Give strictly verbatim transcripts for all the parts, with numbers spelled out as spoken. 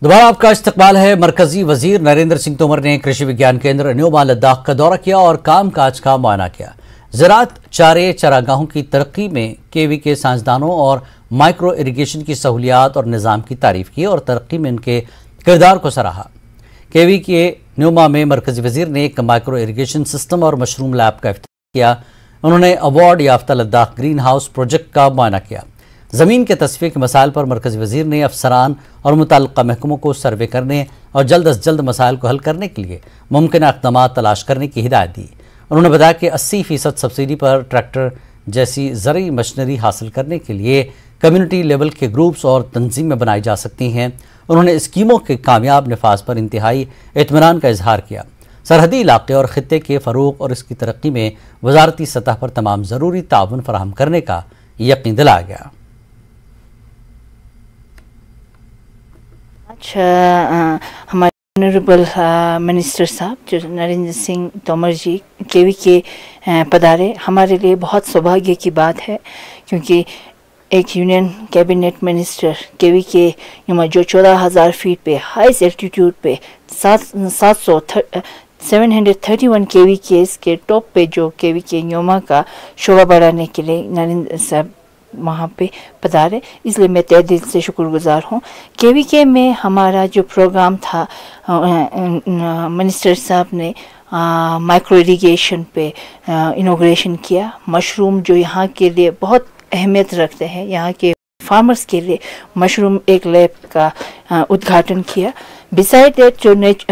दोबारा आपका इस्तकबाल है। मरकजी वजीर नरेंद्र सिंह तोमर ने कृषि विज्ञान केंद्र न्यूमा लद्दाख का दौरा किया और काम काज का मुआयना किया। ज़राअत चारे चारागाहों की तरक्की में केवी के साइंसदानों और माइक्रो इरिगेशन की सहूलियात और निज़ाम की तारीफ की और तरक्की में इनके किरदार को सराहा। केवी के न्यूमा में मरकजी वजीर ने एक माइक्रो इरिगेशन सिस्टम और मशरूम लैब का इफ्तिताह किया। उन्होंने अवार्ड याफ्ता लद्दाख ग्रीन हाउस प्रोजेक्ट का मुआयना किया। ज़मीन के तस्फीये के मसाइल पर मरकज़ी वज़ीर ने अफसरान और मुतल्लिक़ा महकमों को सर्वे करने और जल्द अज जल्द मसाइल को हल करने के लिए मुमकिन इक़दाम तलाश करने की हिदायत दी। उन्होंने बताया कि अस्सी फीसद सब्सिडी पर ट्रैक्टर जैसी ज़रूरी मशीनरी हासिल करने के लिए कम्युनिटी लेवल के ग्रुप्स और तंजीमें बनाई जा सकती हैं। उन्होंने स्कीमों के कामयाब नफाज पर इंतहाई इत्मीनान का इजहार किया। सरहदी इलाके और ख़ित्ते के फ़रोग़ और इसकी तरक्की में वज़ारती सतह पर तमाम ज़रूरी ताउन फराहम करने का यकीन दिलाया गया। अच्छा, हमारे ऑनरेबल मिनिस्टर साहब जो नरेंद्र सिंह तोमर जी केवी के पधारे, हमारे लिए बहुत सौभाग्य की बात है, क्योंकि एक यूनियन कैबिनेट मिनिस्टर केवी के जो चौदह हज़ार फीट पे हाईएस्ट एल्टीट्यूड पे सात सात सौ seven hundred thirty one K V K इसके टॉप पे जो केवी के न्योमा का शोभा बढ़ाने के लिए नरेंद्र साहब वहाँ पे पधारे, इसलिए मैं तहे दिल से शुक्रगुजार हूँ। केवी के में हमारा जो प्रोग्राम था, मिनिस्टर साहब ने माइक्रो इरिगेशन पे इनॉग्रेशन किया। मशरूम जो यहाँ के लिए बहुत अहमियत रखते हैं, यहाँ के फार्मर्स के लिए मशरूम एक लैब का उद्घाटन किया। बिसाइड दैट जो नेच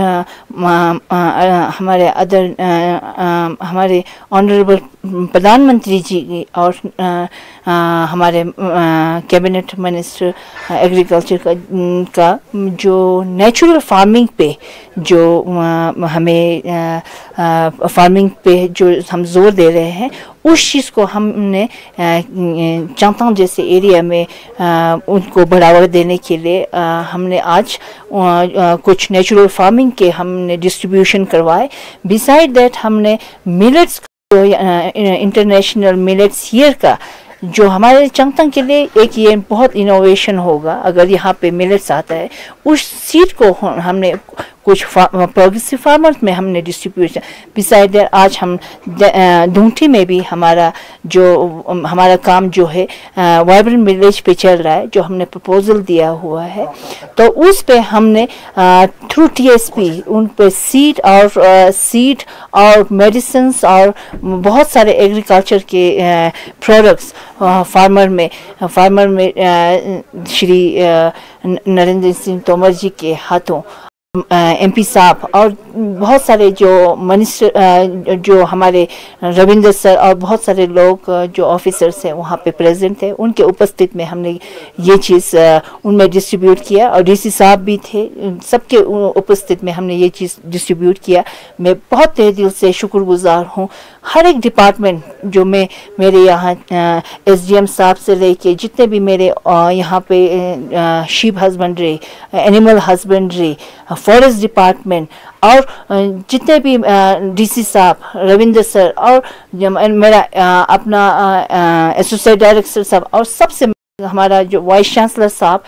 हमारे अदर हमारे ऑनरेबल प्रधानमंत्री जी और आ, आ, हमारे कैबिनेट मिनिस्टर एग्रीकल्चर का, का जो नेचुरल फार्मिंग पे जो आ, हमें आ, आ, फार्मिंग पे जो हम जोर दे रहे हैं, उस चीज़ को हमने चांगतांग जैसे एरिया में आ, उनको बढ़ावा देने के लिए आ, हमने आज आ, आ, कुछ नेचुरल फार्मिंग के हमने डिस्ट्रीब्यूशन करवाए। बिसाइड दैट हमने मिलेट्स इंटरनेशनल मिलेट्स ईयर का जो हमारे चांगतांग के लिए एक ये बहुत इनोवेशन होगा अगर यहाँ पे मिलेट्स आता है। उस सीड को हमने कुछ प्रोग्रेसिव फार्मर्स में हमने डिस्ट्रीब्यूशन। बिसाइड दैट आज हम ढूंढी में भी हमारा जो हमारा काम जो है वाइब्रेंट विलेज पे चल रहा है, जो हमने प्रपोजल दिया हुआ है, तो उस पे हमने थ्रू टीएसपी उन पे सीड और सीड और मेडिसिन और बहुत सारे एग्रीकल्चर के प्रोडक्ट्स फार्मर में फार्मर में श्री नरेंद्र सिंह तोमर जी के हाथों एमपी साहब और बहुत सारे जो मिनिस्टर जो हमारे रविंद्र सर और बहुत सारे लोग जो ऑफिसर्स हैं वहाँ पे प्रेजेंट थे, उनके उपस्थित में हमने ये चीज़ उनमें डिस्ट्रीब्यूट किया और डीसी साहब भी थे, सबके उपस्थित में हमने ये चीज़ डिस्ट्रीब्यूट किया। मैं बहुत तहे दिल से शुक्रगुजार हूँ हर एक डिपार्टमेंट जो मैं मेरे यहाँ एसडीएम साहब से लेके जितने भी मेरे यहाँ पे sheep husbandry, animal husbandry, forest department और जितने भी डीसी साहब, रविंद्र सर और मेरा अपना एसोसिएट डायरेक्टर साहब और सबसे हमारा जो वाइस चांसलर साहब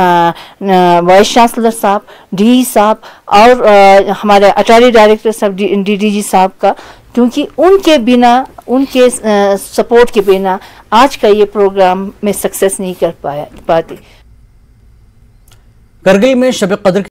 वाइस चांसलर साहब, डी साहब और हमारे अटारी डायरेक्टर साहब डी डी जी साहब का, क्योंकि उनके बिना उनके सपोर्ट के बिना आज का ये प्रोग्राम में सक्सेस नहीं कर पाया पाती। करगिल में शब कद्र